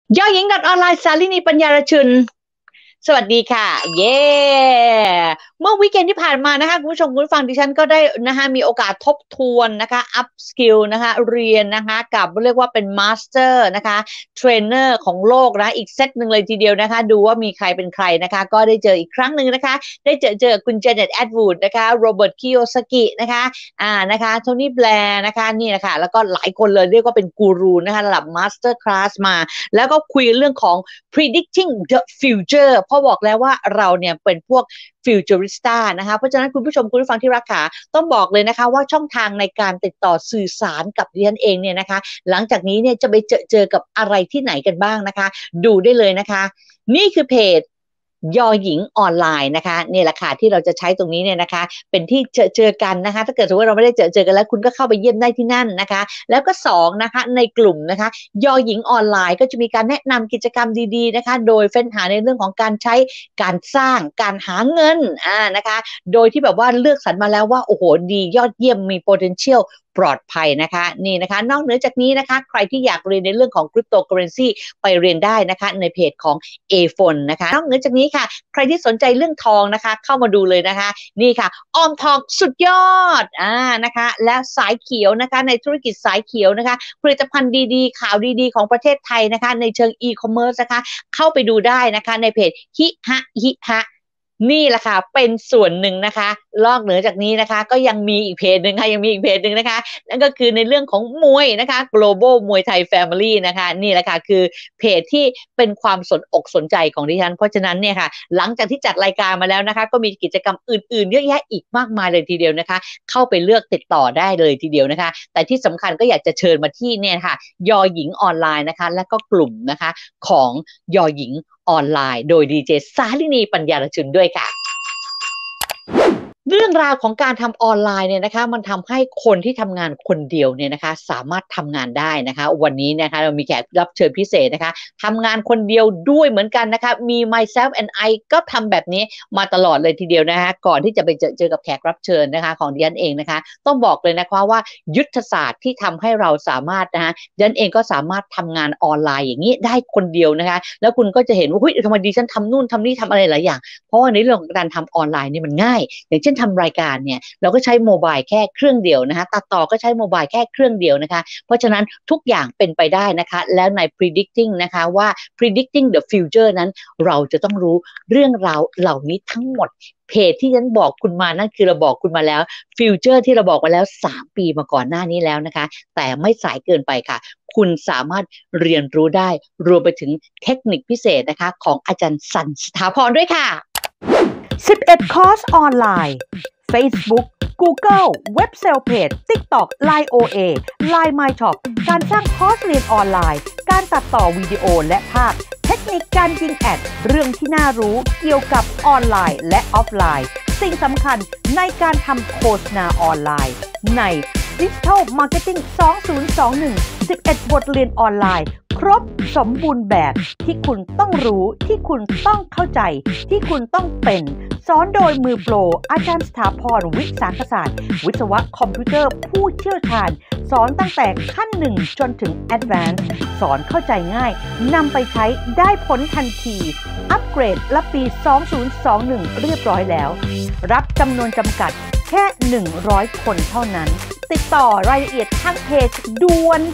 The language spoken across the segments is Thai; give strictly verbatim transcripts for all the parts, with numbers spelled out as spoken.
ย่อหญิง .online สาลินีปัญญารชุนสวัสดีค่ะเย้เมื่อวีคเอนที่ผ่านมานะคะคุณผู้ชมคุณผู้ฟังดิฉันก็ได้นะคะมีโอกาสทบทวนนะคะอัพสกิลนะคะเรียนนะคะกับเรียกว่าเป็นมาสเตอร์นะคะเทรนเนอร์ของโลกนะอีกเซตหนึ่งเลยทีเดียวนะคะดูว่ามีใครเป็นใครนะคะก็ได้เจออีกครั้งหนึ่งนะคะได้เจอเจอคุณเจเน็ตแอดวูดนะคะโรเบิร์ตคิโยซากินะคะอ่านะคะโทนี่แบร์นะคะนี่นะคะแล้วก็หลายคนเลยเรียกว่าเป็นกูรูนะคะระดับมาสเตอร์คลาสมาแล้วก็คุยเรื่องของ predicting the future เพราะบอกแล้วว่าเราเนี่ยเป็นพวก futurista นะคะเพราะฉะนั้นคุณผู้ชมคุณผู้ฟังที่รักค่ะต้องบอกเลยนะคะว่าช่องทางในการติดต่อสื่อสารกับดิฉันเองเนี่ยนะคะหลังจากนี้เนี่ยจะไปเจอเจอกับอะไรที่ไหนกันบ้างนะคะดูได้เลยนะคะนี่คือเพจยอหญิงออนไลน์นะคะนี่แหละค่ะที่เราจะใช้ตรงนี้เนี่ยนะคะเป็นที่เจอเจอกันนะคะถ้าเกิดสมมติว่าเราไม่ได้เจอเจอกันแล้วคุณก็เข้าไปเยี่ยมได้ที่นั่นนะคะแล้วก็สองนะคะในกลุ่มนะคะยอหญิงออนไลน์ก็จะมีการแนะนำกิจกรรมดีๆนะคะโดยเฟ้นหาในเรื่องของการใช้การสร้างการหาเงินอ่านะคะโดยที่แบบว่าเลือกสรรมาแล้วว่าโอ้โหดียอดเยี่ยมมี potentialปลอดภัยนะคะนี่นะคะนอกเหนือจากนี้นะคะใครที่อยากเรียนในเรื่องของคริปโตเคอเรนซีไปเรียนได้นะคะในเพจของ เอ โฟน นะคะนอกเหนือจากนี้ค่ะใครที่สนใจเรื่องทองนะคะเข้ามาดูเลยนะคะนี่ค่ะออมทองสุดยอดอ่านะคะและสายเขียวนะคะในธุรกิจสายเขียวนะคะผลิตภัณฑ์ดีๆข่าวดีๆของประเทศไทยนะคะในเชิงอีคอมเมิร์ซนะคะเข้าไปดูได้นะคะในเพจฮิฮะฮิฮะนี่แหละค่ะเป็นส่วนหนึ่งนะคะนอกเหนือจากนี้นะคะก็ยังมีอีกเพจหนึ่งค่ะยังมีอีกเพจหนึ่งนะคะนั่นก็คือในเรื่องของมวยนะคะ global มวยไทย family นะคะนี่แหละค่ะคือเพจที่เป็นความสนอกสนใจของดิฉันเพราะฉะนั้นเนี่ยค่ะหลังจากที่จัดรายการมาแล้วนะคะก็มีกิจกรรมอื่นๆเยอะแยะอีกมากมายเลยทีเดียวนะคะเข้าไปเลือกติดต่อได้เลยทีเดียวนะคะแต่ที่สำคัญก็อยากจะเชิญมาที่เนี่ยค่ะยอหญิงออนไลน์นะคะและก็กลุ่มนะคะของยอหญิงออนไลน์โดยดีเจสาลินีปัญญารชุนด้วยค่ะเรื่องราวของการทำออนไลน์เนี่ยนะคะมันทำให้คนที่ทำงานคนเดียวเนี่ยนะคะสามารถทำงานได้นะคะวันนี้นะคะเรามีแขกรับเชิญพิเศษนะคะทำงานคนเดียวด้วยเหมือนกันนะคะมี myself and I ก็ทำแบบนี้มาตลอดเลยทีเดียวนะคะก่อนที่จะไปเจอเจอกับแขกรับเชิญนะคะของดิฉันเองนะคะต้องบอกเลยนะคะว่ายุทธศาสตร์ที่ทำให้เราสามารถนะคะดิฉันเองก็สามารถทำงานออนไลน์อย่างนี้ได้คนเดียวนะคะแล้วคุณก็จะเห็นว่าเฮ้ยทำไมดิฉันทำนู่นทำนี่ทำอะไรหลายอย่างเพราะว่าในเรื่องของการทำออนไลน์นี่มันง่ายอย่างเช่นทำรายการเนี่ยเราก็ใช้โมบายแค่เครื่องเดียวนะคะตัดต่อก็ใช้โมบายแค่เครื่องเดียวนะคะเพราะฉะนั้นทุกอย่างเป็นไปได้นะคะแล้วใน predicting นะคะว่า predicting the future นั้นเราจะต้องรู้เรื่องราวเหล่านี้ทั้งหมดเพจที่ฉันบอกคุณมานั่นคือเราบอกคุณมาแล้วฟิวเจอร์ที่เราบอกมาแล้วสามปีมาก่อนหน้านี้แล้วนะคะแต่ไม่สายเกินไปค่ะคุณสามารถเรียนรู้ได้รวมไปถึงเทคนิคพิเศษนะคะของอาจารย์สันสถาพรด้วยค่ะสิบเอ็ด คอร์สออนไลน์ Facebook Google เว็บเซลเพจ TikTok ไลน์ โอ เอ ไลน์ My Shop การสร้างคอร์สเรียนออนไลน์การตัดต่อวิดีโอและภาพเทคนิคการยิงแอดเรื่องที่น่ารู้เกี่ยวกับออนไลน์และออฟไลน์สิ่งสำคัญในการทำโฆษณาออนไลน์ใน Digital Marketing สองพันยี่สิบเอ็ด สิบเอ็ด บทเรียนออนไลน์ครบสมบูรณ์แบบที่คุณต้องรู้ที่คุณต้องเข้าใจที่คุณต้องเป็นสอนโดยมือโปรอาจารย์สถาพรวิสาขศาสตร์วิศวะคอมพิวเตอร์ผู้เชี่ยวชาญสอนตั้งแต่ขั้นหนึ่งจนถึงแอดวานซ์สอนเข้าใจง่ายนำไปใช้ได้ผลทันทีอัปเกรดรับปีสองพันยี่สิบเอ็ดเรียบร้อยแล้วรับจำนวนจำกัดแค่หนึ่งร้อยคนเท่านั้นติดต่อรายละเอียดทางเพจด่วน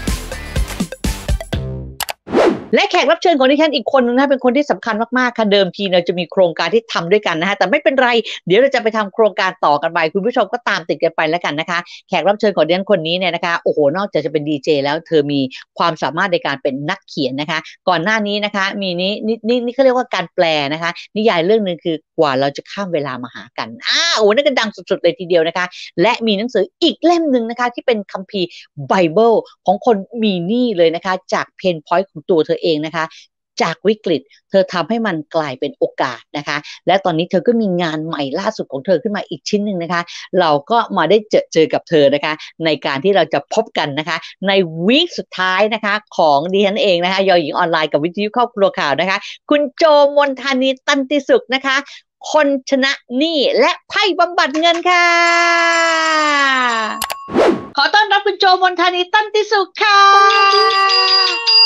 และแขกรับเชิญของดิฉันอีกคนนึงนะเป็นคนที่สำคัญมากๆค่ะเดิมทีเราจะมีโครงการที่ทำด้วยกันนะคะแต่ไม่เป็นไรเดี๋ยวเราจะไปทำโครงการต่อกันไปคุณผู้ชมก็ตามติดกันไปแล้วกันนะคะแขกรับเชิญของดิฉันคนนี้เนี่ยนะคะโอ้โหนอกจากจะเป็นดีเจแล้วเธอมีความสามารถในการเป็นนักเขียนนะคะก่อนหน้านี้นะคะมีนี้นี่นี่นี่เขาเรียกว่าการแปลนะคะนิยายเรื่องนึงคือกว่าเราจะข้ามเวลามาหากันอ้าโอ้นั่นก็ดังสุดๆเลยทีเดียวนะคะและมีหนังสืออีกเล่มนึงนะคะที่เป็นคัมภีร์ไบเบิลของคนมีหนี้เลยนะคะจากเพนพอยต์ของตัวเธอเองนะคะจากวิกฤตเธอทำให้มันกลายเป็นโอกาสนะคะและตอนนี้เธอก็มีงานใหม่ล่าสุดของเธอขึ้นมาอีกชิ้นหนึ่งนะคะเราก็มาได้เจอเจอกับเธอนะคะในการที่เราจะพบกันนะคะในวีคสุดท้ายนะคะของดิฉันเองนะคะยอหญิงออนไลน์กับวิทยุครอบครัวข่าวนะคะคุณโจมนทานีตันติสุขนะคะคนชนะหนี้และไพ่บำบัดเงินค่ะขอต้อนรับคุณโจมนทานีตันติสุขค่ะ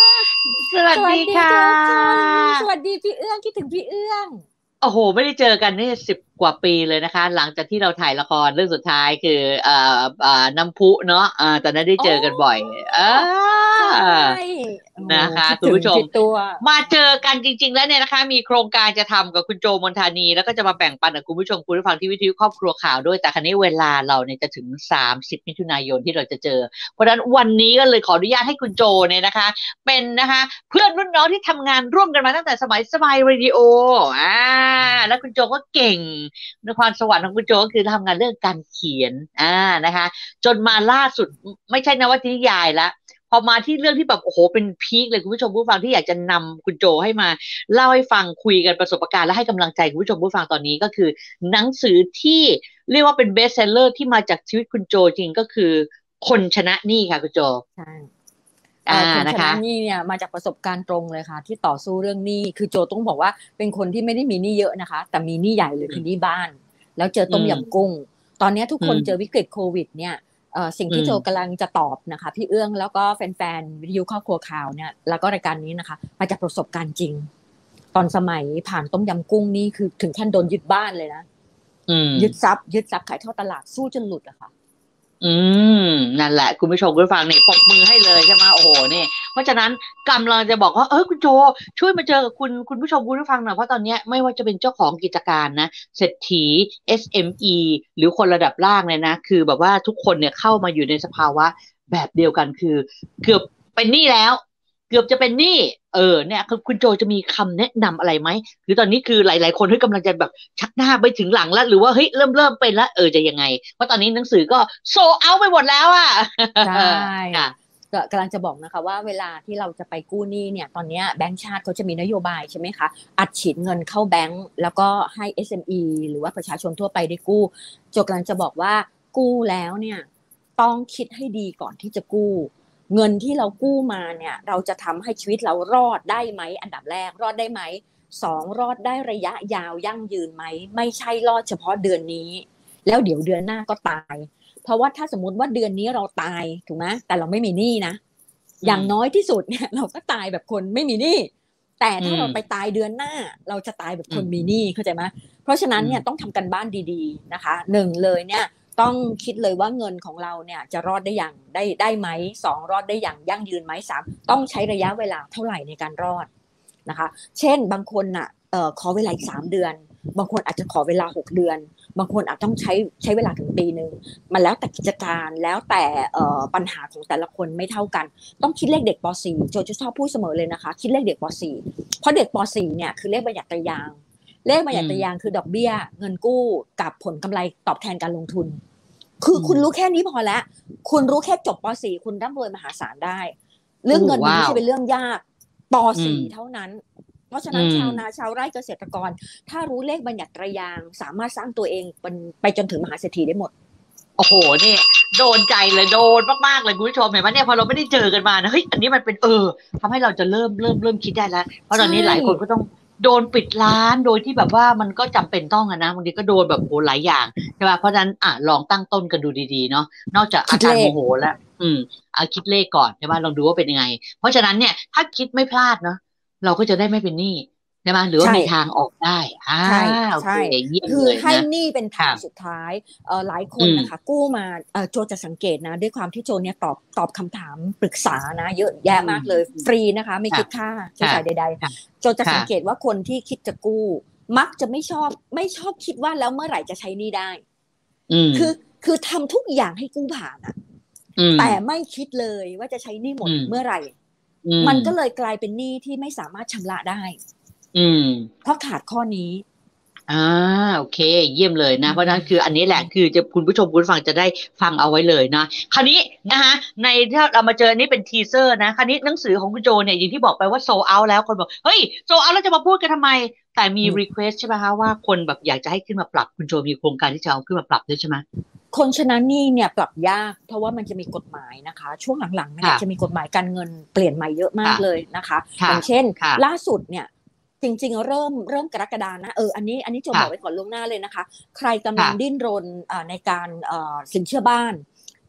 สวัสดีค่ะสวัสดีพี่เอื้องคิดถึงพี่เอื้องโอ้โหไม่ได้เจอกันนี่สิบกว่าปีเลยนะคะหลังจากที่เราถ่ายละครเรื่องสุดท้ายคือเอ่อเอ่อน้ำพุเนาะอ่าตอนนั้นได้เจอกันบ่อยเออใช่นะคะคิดคุณผู้ชมถึงพี่ตัวมาเจอกันจริงๆแล้วเนี่ยนะคะมีโครงการจะทำกับคุณโจมนทานีแล้วก็จะมาแบ่งปันกับคุณผู้ชมคุณผู้ฟังที่วิทยุครอบครัวข่าวด้วยแต่ครั้นี้เวลาเราเนี่ยจะถึงสามสิบมิถุนายนที่เราจะเจอเพราะฉะนั้นวันนี้ก็เลยขออนุญาตให้คุณโจเนี่ยนะคะเป็นนะคะเพื่อนรุ่นน้องที่ทำงานร่วมกันมาตั้งแต่สมัยสมัยเรดิโออ่าแล้วคุณโจก็เก่งในความสวรรค์ของคุณโจก็คือทำงานเรื่องการเขียนอ่านะคะจนมาล่าสุดไม่ใช่นวนิยายละพอมาที่เรื่องที่แบบโอ้โหเป็นพีคเลยคุณผู้ชมผู้ฟังที่อยากจะนำคุณโจให้มาเล่าให้ฟังคุยกันประสบการณ์และให้กำลังใจคุณผู้ชมผู้ฟังตอนนี้ก็คือหนังสือที่เรียกว่าเป็นเบสเซลเลอร์ที่มาจากชีวิตคุณโจจริงก็คือคนชนะหนี้ค่ะคุณโจใช่คนชนะหนี้เนี่ยมาจากประสบการณ์ตรงเลยค่ะที่ต่อสู้เรื่องหนี้คือโจต้องบอกว่าเป็นคนที่ไม่ได้มีหนี้เยอะนะคะแต่มีหนี้ใหญ่เลยคือหนี้บ้านแล้วเจอต้มยำกุ้งตอนนี้ทุกคนเจอวิกฤตโควิดเนี่ยสิ่งที่โจกำลังจะตอบนะคะพี่เอื้องแล้วก็แฟนๆวิทยุครอบครัวข่าวเนี่ยแล้วก็รายการนี้นะคะมาจากประสบการณ์จริงตอนสมัยผ่านต้มยำกุ้งนี่คือถึงขั้นโดนยึดบ้านเลยนะยึดทรัพย์ยึดทรัพย์ขายทอดตลาดสู้จนหลุดอะค่ะอืมนั่นแหละคุณผู้ชมคุณผู้ฟังเนี่ยปรบมือให้เลยใช่ไหมโอ้โหเนี่ยเพราะฉะนั้นกำลังจะบอกว่าเออคุณโจช่วยมาเจอกับคุณคุณผู้ชมคุณผู้ฟังหน่อยเพราะตอนนี้ไม่ว่าจะเป็นเจ้าของกิจการนะเศรษฐี เอส เอ็ม อี หรือคนระดับล่างเลยนะคือแบบว่าทุกคนเนี่ยเข้ามาอยู่ในสภาวะแบบเดียวกันคือเกือบเป็นหนี้แล้วเกือบจะเป็นหนี้เออเนี่ยคือคุณโจจะมีคำแนะนำอะไรไหมหรือตอนนี้คือหลายๆคนที่กำลังจะแบบชักหน้าไปถึงหลังแล้วหรือว่าเฮ้ยเริ่มเริ่มเป็นแล้วเออจะยังไงเพราะตอนนี้หนังสือก็โซเอาไปหมดแล้วอ่ะใช่ก็กำลังจะบอกนะคะว่าเวลาที่เราจะไปกู้หนี้เนี่ยตอนนี้แบงก์ชาติเขาจะมีนโยบายใช่ไหมคะอัดฉีดเงินเข้าแบงก์แล้วก็ให้ เอส เอ็ม อี หรือว่าประชาชนทั่วไปได้กู้โจกำลังจะบอกว่ากู้แล้วเนี่ยต้องคิดให้ดีก่อนที่จะกู้เงินที่เรากู้มาเนี่ยเราจะทำให้ชีวิตเรารอดได้ไหมอันดับแรกรอดได้ไหมสองรอดได้ระยะยาวยั่งยืนไหมไม่ใช่รอดเฉพาะเดือนนี้แล้วเดี๋ยวเดือนหน้าก็ตายเพราะว่าถ้าสมมติว่าเดือนนี้เราตายถูกไหมแต่เราไม่มีหนี้นะอย่างน้อยที่สุดเนี่ยเราก็ตายแบบคนไม่มีหนี้แต่ถ้าเราไปตายเดือนหน้าเราจะตายแบบคนมีหนี้เข้าใจไหมเพราะฉะนั้นเนี่ยต้องทำกันบ้านดีๆนะคะหนึ่งเลยเนี่ยต้องคิดเลยว่าเงินของเราเนี่ยจะรอดได้อย่างได้ได้ไหมสองรอดได้อย่างยั่งยืนไหมสามต้องใช้ระยะเวลาเท่าไหร่ในการรอดนะคะเช่นบางคนน่ะเอ่อขอเวลาอีกสามเดือนบางคนอาจจะขอเวลาหกเดือนบางคนอาจต้องใช้ใช้เวลาถึงปีนึงมันแล้วแต่กิจการแล้วแต่เอ่อปัญหาของแต่ละคนไม่เท่ากันต้องคิดเลขเด็กป .สี่ โจจะชอบพูดเสมอเลยนะคะคิดเลขเด็กป .สี่ เพราะเด็กป .สี่ เนี่ยคือเลขบัญญัติยางเลขบัญญัติยางคือดอกเบี้ยเงินกู้กับผลกำไรตอบแทนการลงทุนคือคุณรู้แค่นี้พอแล้วคุณรู้แค่จบป .สี่ คุณร่ำรวยมหาศาลได้เรื่องเงินมันไม่ใช่เป็นเรื่องยากป .สี่ เท่านั้นเพราะฉะนั้นชาวนาชาวไร่เกษตรกรถ้ารู้เลขบัญญัติยางสามารถสร้างตัวเองไปจนถึงมหาเศรษฐีได้หมดโอ้โหนี่โดนใจเลยโดนมากๆเลยคุณผู้ชมเห็นไหมเนี่ยพอเราไม่ได้เจอกันมานะเฮ้ยอันนี้มันเป็นเออทำให้เราจะเริ่มเริ่มเริ่มคิดได้แล้วเพราะตอนนี้หลายคนก็ต้องโดนปิดร้านโดยที่แบบว่ามันก็จำเป็นต้องอะนะบางทีก็โดนแบบโหหลายอย่างใช่ป่ะเพราะฉะนั้นอ่ะลองตั้งต้นกันดูดีๆเนาะนอกจากอาการโมโหแล้วอืมเอาคิดเลขก่อนใช่ป่ะลองดูว่าเป็นยังไงเพราะฉะนั้นเนี่ยถ้าคิดไม่พลาดเนาะเราก็จะได้ไม่เป็นหนี้ใช่ไหมหรือว่ามีทางออกได้อ่าโอเคเยี่ยมเลยนะคือให้หนี้เป็นทางสุดท้ายเอ่อหลายคนนะคะกู้มาเอ่อโจจะสังเกตนะด้วยความที่โจเนี่ยตอบตอบคำถามปรึกษานะเยอะแยะมากเลยฟรีนะคะไม่คิดค่าใช้จ่ายใดๆโจจะสังเกตว่าคนที่คิดจะกู้มักจะไม่ชอบไม่ชอบคิดว่าแล้วเมื่อไหร่จะใช้หนี้ได้คือคือทำทุกอย่างให้กู้ผ่านอะแต่ไม่คิดเลยว่าจะใช้หนี้หมดเมื่อไหร่มันก็เลยกลายเป็นหนี้ที่ไม่สามารถชำระได้อืมเพราะขาดข้อนี้อ่าโอเคเยี่ยมเลยนะเพราะนั้นคืออันนี้แหละคือจะคุณผู้ชมคุณฟังจะได้ฟังเอาไว้เลยนะคราวนี้นะคะในที่เรามาเจอนี่เป็นทีเซอร์นะคราวนี้หนังสือของคุณโจเนี่ยอย่างที่บอกไปว่าโซเอาแล้วคนบอกเฮ้ยโซเอาแล้วจะมาพูดกันทำไมแต่มีรีเควสใช่ไหมคะว่าคนแบบอยากจะให้ขึ้นมาปรับคุณโจมีโครงการที่จะเอาขึ้นมาปรับด้วยใช่ไหมคนชนะหนี้เนี่ยปรับยากเพราะว่ามันจะมีกฎหมายนะคะช่วงหลังๆเนี่ยจะมีกฎหมายการเงินเปลี่ยนใหม่เยอะมากเลยนะคะอย่างเช่นล่าสุดเนี่ยจริงๆเริ่มเริ่มกรกฎานะเอออันนี้อันนี้โจบอกไว้ก่อนล่วงหน้าเลยนะคะใครกำลังดิ้นรนในการสินเชื่อบ้าน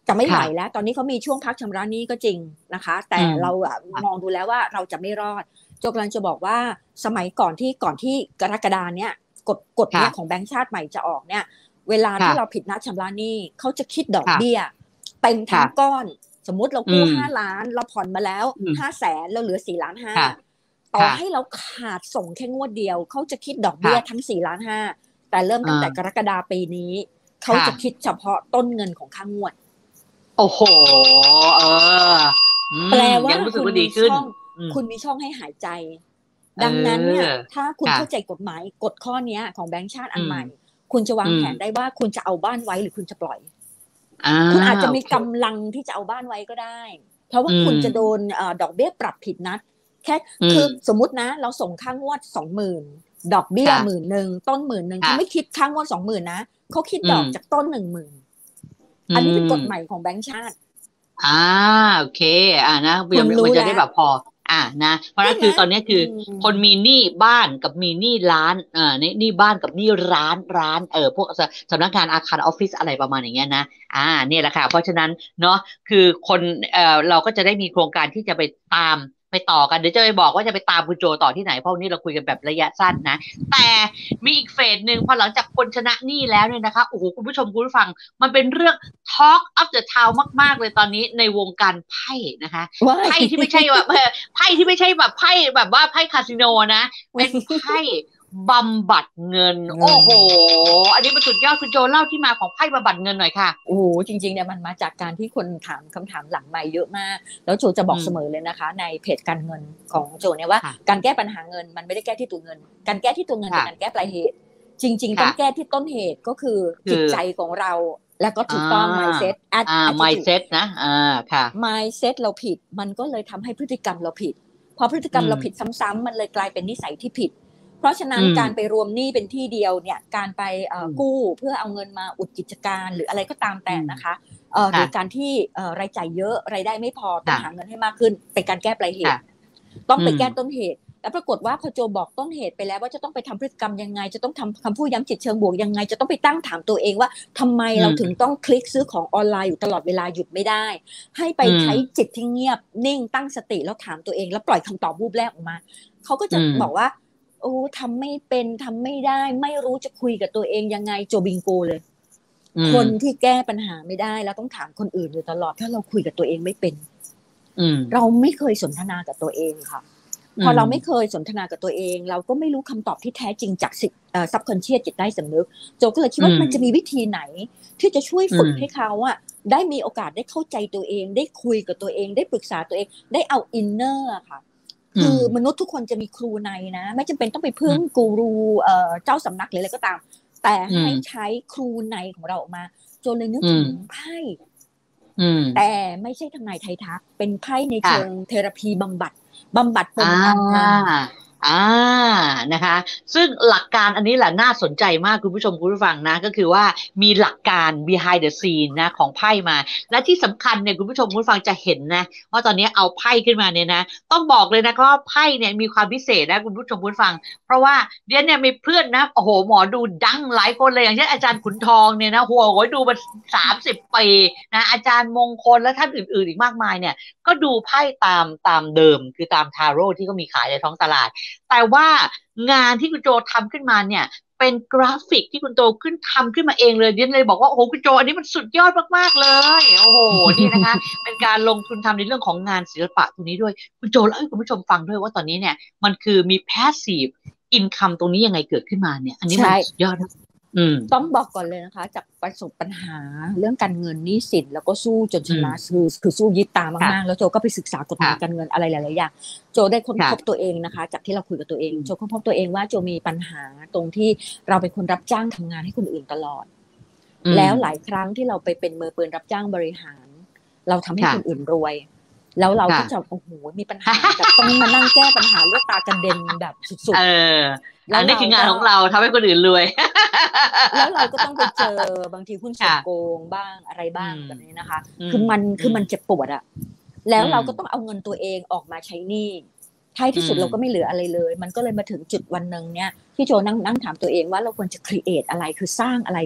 จะไม่ไหวแล้วตอนนี้เขามีช่วงพักชำระหนี้ก็จริงนะคะแต่เราอะมองดูแล้วว่าเราจะไม่รอดโจกำลังจะบอกว่าสมัยก่อนที่ก่อนที่กรกฎาเนี้ยกฎกฎเนี้ยของแบงก์ชาติใหม่จะออกเนี่ยเวลาที่เราผิดนัดชำระหนี้เขาจะคิดดอกเบี้ยเต็มทั้งก้อนสมมุติเรากู้ห้าล้านเราผ่อนมาแล้วห้าแสนเราเหลือสี่ล้านห้าต่อให้เราขาดส่งแค่งวดเดียวเขาจะคิดดอกเบี้ยทั้งสี่ล้านห้าแต่เริ่มตั้งแต่กรกฎาปีนี้เขาจะคิดเฉพาะต้นเงินของค่างวดโอ้โหเออแปลว่าคุณมีช่องคุณมีช่องให้หายใจดังนั้นเนี่ยถ้าคุณเข้าใจกฎหมายกฎข้อนี้ของแบงก์ชาติอันใหม่คุณจะวางแผนได้ว่าคุณจะเอาบ้านไว้หรือคุณจะปล่อยคุณอาจจะมีกำลังที่จะเอาบ้านไว้ก็ได้เพราะว่าคุณจะโดนดอกเบี้ยปรับผิดนัดแค่คือสมมุตินะเราส่งค่างวดสองหมื่นดอกเบี้ยหมื่นหนึ่งต้นหมื่นหนึ่งเขาไม่คิดค่างวดสองหมื่นนะเขาคิดดอกจากต้นหนึ่งหมื่นอันนี้เป็นกฎใหม่ของแบงก์ชาติอ่าโอเคอ่านะมันจะได้แบบพออ่านะเพราะนั้นคือตอนนี้คือคนมีหนี้บ้านกับมีหนี้ร้านอ่าหนี้บ้านกับหนี้ร้านร้านเออพวกสำนักงานอาคารออฟฟิศอะไรประมาณอย่างเงี้ยนะอ่าเนี่ยแหละค่ะเพราะฉะนั้นเนาะคือคนเอ่อเราก็จะได้มีโครงการที่จะไปตามไปต่อกันเดี๋ยวจะไปบอกว่าจะไปตามคุณโจต่อที่ไหนเพราะวันนี้เราคุยกันแบบระยะสั้นนะแต่มีอีกเฟสหนึ่งพอหลังจากคนชนะหนี้แล้วเนี่ยนะคะโอ้โหคุณผู้ชมคุณผู้ฟังมันเป็นเรื่อง Talk of the Town มากๆเลยตอนนี้ในวงการไพ่นะคะไพ่ที่ไม่ใช่แบบไพ่ที่ไม่ใช่แบบไพ่แบบว่าไพ่คาสิโนนะเป็นไพ่บำบัดเงินโอ้โหอันนี้มันสุดยอดคุณโจเล่าที่มาของไพ่บำบัดเงินหน่อยค่ะโอ้โหจริงๆเนี่ยมันมาจากการที่คนถามคำถามหลังไมค์เยอะมากแล้วโจจะบอกเสมอเลยนะคะในเพจการเงินของโจเนี่ยว่าการแก้ปัญหาเงินมันไม่ได้แก้ที่ตัวเงินการแก้ที่ตัวเงินเป็นการแก้ปลายเหตุจริงๆต้องแก้ที่ต้นเหตุก็คือจิตใจของเราแล้วก็ถูกต้อง mindset อ่า mindset นะอ่าค่ะ mindset เราผิดมันก็เลยทำให้พฤติกรรมเราผิดพอพฤติกรรมเราผิดซ้ำๆมันเลยกลายเป็นนิสัยที่ผิดเพราะฉะนั้นการไปรวมหนี้เป็นที่เดียวเนี่ยการไปกู้เพื่อเอาเงินมาอุดกิจการหรืออะไรก็ตามแต่นะคะหรือการที่รายจ่ายเยอะรายได้ไม่พอต้องหาเงินให้มากขึ้นเป็นการแก้ปลายเหตุต้องไปแก้ต้นเหตุแล้วปรากฏว่าพอโจบอกต้นเหตุไปแล้วว่าจะต้องไปทำพฤติกรรมยังไงจะต้องทำคำพูดย้ำจิตเชิงบวกยังไงจะต้องไปตั้งถามตัวเองว่าทำไมเราถึงต้องคลิกซื้อของออนไลน์อยู่ตลอดเวลาหยุดไม่ได้ให้ไปใช้จิตที่เงียบนิ่งตั้งสติแล้วถามตัวเองแล้วปล่อยคำตอบวูบแรกออกมาเขาก็จะบอกว่าโอ้ทำไม่เป็นทำไม่ได้ไม่รู้จะคุยกับตัวเองยังไงโจบิงโกเลยคนที่แก้ปัญหาไม่ได้แล้วต้องถามคนอื่นอยู่ตลอดถ้าเราคุยกับตัวเองไม่เป็นเราไม่เคยสนทนากับตัวเองค่ะพอเราไม่เคยสนทนากับตัวเองเราก็ไม่รู้คำตอบที่แท้จริงจากซับคอนเชียสจิตใต้สำนึกโจก็เลยคิดว่ามันจะมีวิธีไหนที่จะช่วยฝึกให้เขาอะได้มีโอกาสได้เข้าใจตัวเองได้คุยกับตัวเองได้ปรึกษาตัวเองได้เอาอินเนอร์ค่ะคือมนุษย์ทุกคนจะมีครูในนะไม่จำเป็นต้องไปพึ่งกูรูเจ้าสำนักหรืออะไรก็ตามแต่ให้ใช้ครูในของเราออกมาโจเลยนึกถึงไพ่แต่ไม่ใช่ทางนายไทยทักเป็นไพ่ในเชิงเทอราพีบำบัดบำบัดปมอันอ่านะคะซึ่งหลักการอันนี้แหละน่าสนใจมากคุณผู้ชมคุณผู้ฟังนะก็คือว่ามีหลักการ behind the scene นะของไพ่มาและที่สำคัญเนี่ยคุณผู้ชมคุณผู้ฟังจะเห็นนะว่าตอนนี้เอาไพ่ขึ้นมาเนี่ยนะต้องบอกเลยนะว่าไพ่เนี่ยมีความพิเศษนะคุณผู้ชมคุณผู้ฟังเพราะว่าเดี๋ยวเนี่ยมีเพื่อนนะโอ้โหหมอดูดังหลายคนเลยอย่างเช่นอาจารย์ขุนทองเนี่ยนะหัวโอยดูมาสามสิบปีนะอาจารย์มงคลและท่านอื่นๆอีกมากมายเนี่ยก็ดูไพ่ตามตามเดิมคือตามทาโร่ที่เขามีขายในท้องตลาดแต่ว่างานที่คุณโจทำขึ้นมาเนี่ยเป็นกราฟิกที่คุณโจขึ้นทำขึ้นมาเองเลยเดียนเลยบอกว่าโอ้โหคุณโจอันนี้มันสุดยอดมากๆเลยโอ้โหนี่นะคะเป็นการลงทุนทำในเรื่องของงานศิลปะตรงนี้ด้วยคุณโจเล่าให้คุณผู้ชมฟังด้วยว่าตอนนี้เนี่ยมันคือมี passive income ตรงนี้ยังไงเกิดขึ้นมาเนี่ยอันนี้มันสุดยอดนะต้องบอกก่อนเลยนะคะจากประสบปัญหาเรื่องการเงินหนี้สินแล้วก็สู้จนชนะคือคือสู้ยึดตามากๆแล้วโจก็ไปศึกษากฎหมายการเงินอะไรหลายๆอย่างโจได้ค้นพบตัวเองนะคะจากที่เราคุยกับตัวเองโจค้นพบตัวเองว่าโจมีปัญหาตรงที่เราเป็นคนรับจ้างทำงานให้คนอื่นตลอดแล้วหลายครั้งที่เราไปเป็นมือปืนรับจ้างบริหารเราทำให้คนอื่นรวยแล้วเราก็จะโอ้โหมีปัญหาแบบต้องมานั่งแก้ปัญหาเลือดตากระเด็นแบบสุดๆแล้วนี่คืองานของเราทำให้คนอื่นรวยแล้วเราก็ต้องไปเจอบางทีหุ้นส่วนโกงบ้างอะไรบ้างแบบนี้นะคะคือมันคือมันเจ็บปวดอะแล้วเราก็ต้องเอาเงินตัวเองออกมาใช้หนี้ท้ายที่สุดเราก็ไม่เหลืออะไรเลยมันก็เลยมาถึงจุดวันนึงเนี่ยที่โจนั่งนั่งถามตัวเองว่าเราควรจะครีเอทอะไรคือสร้างอะไร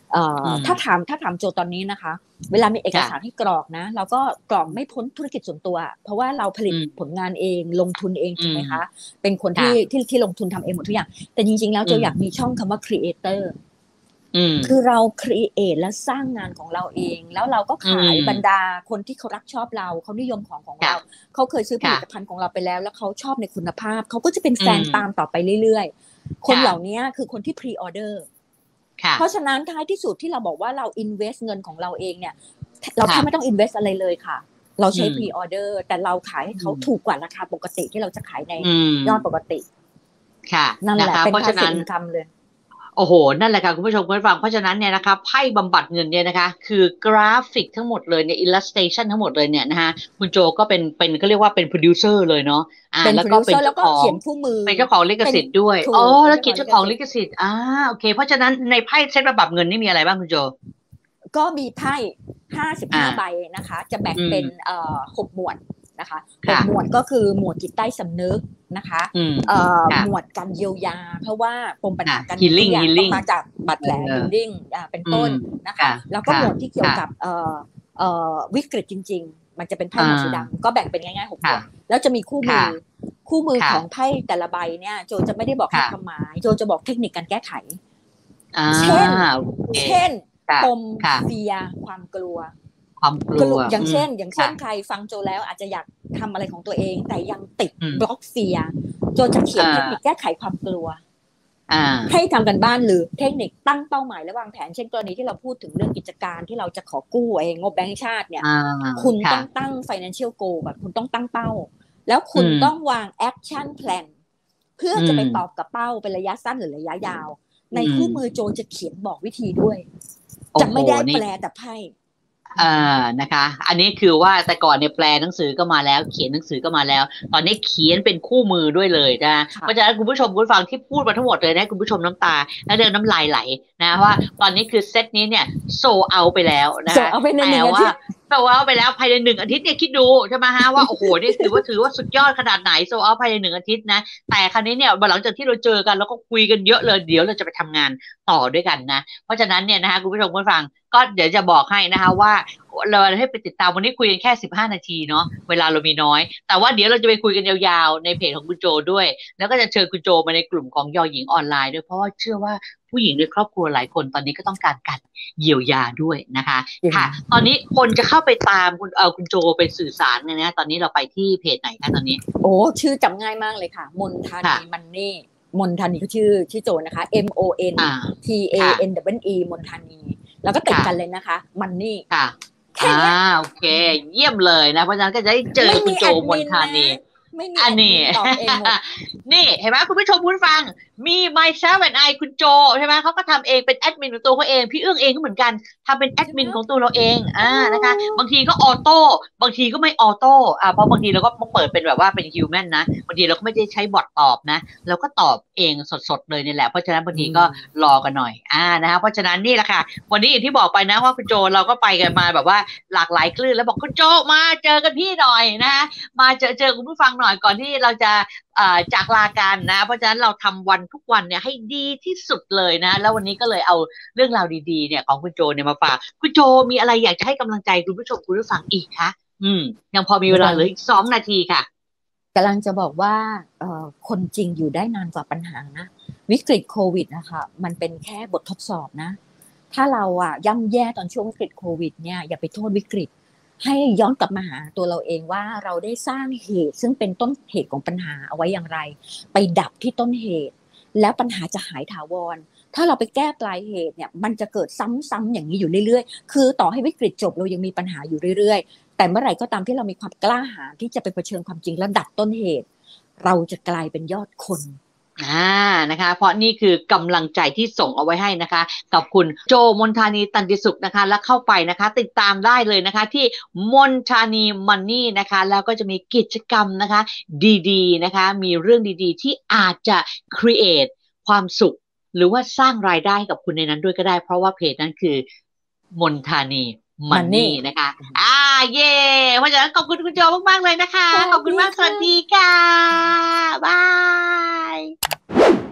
เอ่ออืมถ้าถามถ้าถามโจตอนนี้นะคะ เวลามีเอกสารให้กรอกนะเราก็กรอกไม่พ้นธุรกิจส่วนตัว เพราะว่าเราผลิตอืมผลงานเองลงทุนเองอืถูกไหมมคะ เป็นคนค่ะที่ที่ที่ลงทุนทำเองหมดทุกอย่าง แต่จริง ๆ แล้วอืโจมอยากมีช่องคำว่า Creator อืมคือเรา create และสร้างงานของเราเอง แล้วเราก็อืขายมบรรดาคนที่เขารักชอบเรา เขานิยมของของค่ะเรา เขาเคยซื้อผค่ะลิตภัณฑ์ของเราไปแล้ว แล้วเขาชอบในคุณภาพ เขาก็จะเป็นอืแฟนมตามต่อไปเรื่อย ๆ คนค่ะเหล่าเนี้ยคือคนที่ Pre-order ค่ะเพราะฉะนั้นท้ายที่สุดที่เราบอกว่าเรา invest เงินของเราเองเนี่ย เราแทค่ะบไม่ต้อง invest อะไรเลยค่ะ เราอืใช้ม Pre-order แต่เราขายให้อืเขามถูกกว่าราคาปกติที่เราจะขายในอืมยอดปกติค่ะนั่นนะแหละคะเป็นเพราะฉะนั้ passive น income เลยโอ้โฮ นั่นแหละค่ะคุณผู้ชมคุณผู้ฟัง เพราะฉะนั้นเนี่ยนะคะไพ่บำบัดเงินเนี่ยนะคะ คือกราฟิกทั้งหมดเลยเนี่ย illustration ทั้งหมดเลยเนี่ยนะคะ คุณโจก็เป็น เป็น เขาเรียกว่าเป็น producer เลยเนาะ อ่าเป็นแล้วก็เป็น Producer เจแล้้าวก็ขอเขีงยนคู่มือเป็นเจ้าของลิขเป็นสิทธิ์ด้วยถูอ๋อก เป็แลน้วเขียนเจ้าเจ้าขขออง งลิลิขขสิสิททธิ์ธิ์ อา โอเค เพราะฉะนั้นในไพ่เซตบำบัดเงินนี่มีอะไรบ้างคุณโจ? ก็มีไพ่ ห้าสิบอห้าาใบนะคะ จะแบ่งอืเป็นมเอ่อ หก หมวดนะคะคหก่ะหมวดก็คือหมวดจิตใต้สำนึกนะคะอืมเอ่อค่ะหมวดการเยียวยา เพราะว่าปมปัญค่หาะการเงินทุก healing อย่างต้อง healing มาจากบาดเอแผลอ healing อ่า เป็นอืต้นมนะคคะ่ะแล้วก็ค่ะหมวดที่เกี่ยคว ่ะกับ เอ่อ เอ่อ วิกฤตจริง ๆ มันจะเป็นไพ่อาหมวดสีดำ ก็แบ่งเป็นง่าย ๆ หก หมค่ะวด แล้วจะมีคู่คมื่ะอ คู่มือค่ขะองไพ่แต่ละใบเนี่ย โจจะไม่ได้บอกคแค่่ะความหมาย โจจะบอกเทคนิคการแก้ไขอาเช่นโอเคเช่นค่ะปมค่ะ Fear ความกลัวความกลกัลุวอย่าอืงมเช่น อย่างคเช่่นะใครฟังโจแล้วอาจจะอยากทำอะไรของตัวเอง แต่ยังติดอืมบล็อก Fear โจจะเขียนอาเทคนิคแก้ไขความกลัวอาให้ทำการบ้าน หรือเทคนิคตั้งเป้าหมายและวางแผน เช่น กรณีที่เราพูดถึงเรื่องกิจการที่เราจะขอกู้ไอ้งบแบงก์ชาติเนี่ยอาคุณค่ต้อะงตั้ง financial goal ก่อน คุณต้องตั้งเป้า แล้วคุอืณต้อมงวาง action plan เพื่ออืจะไปตอมบกับเป้าเป็นระยะสั้นหรือระยะยาวอืในคู่มืมอโจจะเขียนบอกวิธีด้วยโอ้จะโฮไม่ได้นี่แปลแต่ไพ่อา นะคะ อันนี้คือว่าแต่ก่อนเนี่ยแปลหนังสือก็มาแล้ว เขียนหนังสือก็มาแล้ว ตอนนี้เขียนเป็นคู่มือด้วยเลยนะคะค่เพราะะฉะนั้นคุณผู้ชมคุณผู้ฟังที่พูดมาทั้งหมดเลยนะให้คุณผู้ชมน้ำตา และเดินน้ำลายไหลนะว่าตอนนี้คือเซตนี้เนี่ย sold out ไปแล้วนะโจคะเอาไปในแต่หนึ่ง อาว่ทิาตย์ sold out ไปแล้วภายใน หนึ่ง อาทิตย์เนี่ยคิดดูใช่ไหมคะว่า โอ้โฮ นี่ถือว่า ถือว่าสุดยอดขนาดไหน sold out ภายใน หนึ่ง อาทิตย์นะ แต่คราวนี้เนี่ยหลังจากที่เราเจอกันแล้วก็คุยกันเยอะเลย เดี๋ยวเราจะไปทำงานต่อด้วยกันนะ เพราะฉะนั้นเนี่ยนะคะคุณผู้ชมคุณผู้ฟัง ก็เดี๋ยวจะบอกให้นะคะว่า เราให้ไปติดตาม วันนี้คุยกันแค่ สิบห้า นาทีเนาะ เวลาเรามีน้อย แต่ว่าเดี๋ยวเราจะไปคุยกันยาวๆในเพจของคุณโจด้วย แล้วก็จะเชิญคุณโจมาในกลุ่มของยอหญิงออนไลน์ด้วย เพราะว่าเชื่อว่าผู้หญิงในครอบครัวหลายคนตอนนี้ก็ต้องการการเยียวยาด้วยนะคะจริงค่ะ ตอนนี้คนจะเข้าไปตามคุณ เอ่อ คุณโจไปสื่อสารกันนะ ตอนนี้เราไปที่เพจไหนคะตอนนี้? โอ้ ชื่อจำง่ายมากเลยค่ะ มนทาค่ะนี มันนี่ มนทานีก็ชื่อ ชื่อโจนะคะ M O N อา T A ค่ะ N E E มนทานี แล้วก็ติดค่ะกันเลยนะคะ มันนี่ค่ะแค่อาเนี้ยโอเค เยี่ยมเลยนะ เพราะฉะนั้นก็จะได้เจอไม่คุมีณโจแอดมมินนทานะนีไม่มีอัแอน ดนีม้ ินตอบเองหมดนี่เห็นไหมคุณผู้ชมคุณฟัง มี myself and I คุณโจใช่ไหม เขาก็ทำเองเป็นแอดมินของตัวเขาเอง พี่เอื้องเองก็เหมือนกันทำเป็นแอดมินของตัวเราเอง อา นะคะ บางทีก็ออโต บางทีก็ไม่ออโต อ่า เพราะบางทีเราก็ต้องเปิดเป็นแบบว่าเป็น human นะ บางทีเราก็ไม่ได้ใช้บอตตอบนะ เราก็ตอบเองสดๆเลยเนี่ยแหละ เพราะฉะนั้นบางทีก็รอกันหน่อย อา นะคะ เพราะฉะนั้นนี่แหละค่ะ วันนี้อย่างที่บอกไปนะว่าคุณโจเราก็ไปกันมาแบบว่าหลากหลายคลื่น แล้วบอกคุณโจมาเจอกันพี่หน่อยนะคะ มาเจอ เจอคุณผู้ฟังหน่อยก่อนที่เราจะ อ่า จากลากันนะ เพราะฉะนั้นเราทำวันทุกวันเนี่ยให้ดีที่สุดเลยนะ แล้ววันนี้ก็เลยเอาเรื่องราวดีๆเนี่ยของคุณโจเนี่ยมาฝาก คุณโจมีอะไรอยากจะให้กำลังใจคุณผู้ชมคุณผู้ฟังอีกคะ? อืม ยังพอมีเวลาเหลืออีก สอง นาทีค่ะกำลังจะบอกว่า เอ่อ คนจริงอยู่ได้นานกว่าปัญหานะ วิกฤตโควิดน่ะค่ะ มันเป็นแค่บททดสอบนะ ถ้าเราอะย่ำแย่ตอนช่วงวิกฤตโควิดเนี่ย อย่าไปโทษวิกฤต ให้ย้อนกลับมาหาตัวเราเองว่า เราได้สร้างเหตุซึ่งเป็นต้นเหตุของปัญหาเอาไว้อย่างไร ไปดับที่ต้นเหตุ แล้วปัญหาจะหายถาวร ถ้าเราไปแก้ปลายเหตุเนี่ย มันจะเกิดซ้ำๆอย่างนี้อยู่เรื่อยๆ คือต่อให้วิกฤตจบเรายังมีปัญหาอยู่เรื่อยๆ แต่เมื่อไหร่ก็ตามที่เรามีความกล้าหาญที่จะไปเผชิญความจริงและดับต้นเหตุ เราจะกลายเป็นยอดคนอา นะคะ เพราะนี่คือกำลังใจที่ส่งเอาไว้ให้นะคะ กับคุณโจ มนทานี ตันติสุขนะคะ แล้วเข้าไปนะคะ ติดตามได้เลยนะคะที่มนทานี มันนี่นะคะ แล้วก็จะมีกิจกรรมนะคะ ดี ๆ นะคะ มีเรื่องดี ๆ ที่อาจจะ ครีเอต ความสุข หรือว่าสร้างรายได้ให้กับคุณในนั้นด้วยก็ได้ เพราะว่าเพจนั้นคือ มนทานี มันนี่ Money นะคะ อา เย้ เพราะฉะนั้นขอบคุณคุณโจมากๆเลยนะคะสวัสดีขอบคุณมาก สวัสค่ะดีค่ะ บาย ติดตาม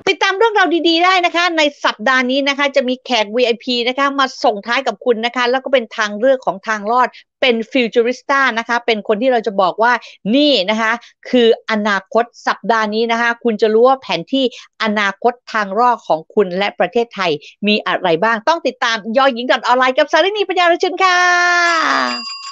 รื่องราวดีๆได้นะคะในสัปดาห์นี้นะคะจะมีแขก วี ไอ พี นะคะมาส่งท้ายกับคุณนะคะแล้วก็เป็นทางเลือกของทางรอดเป็นฟิวเจอริสต้านะคะเป็นคนที่เราจะบอกว่านี่นะคะคืออนาคตสัปดาห์นี้นะคะคุณจะรู้ว่าแผนที่อนาคตทางรอดของคุณและประเทศไทยมีอะไรบ้างต้องติดตามยอหญิง .online กับสารินีปัญญารชุนค่ะ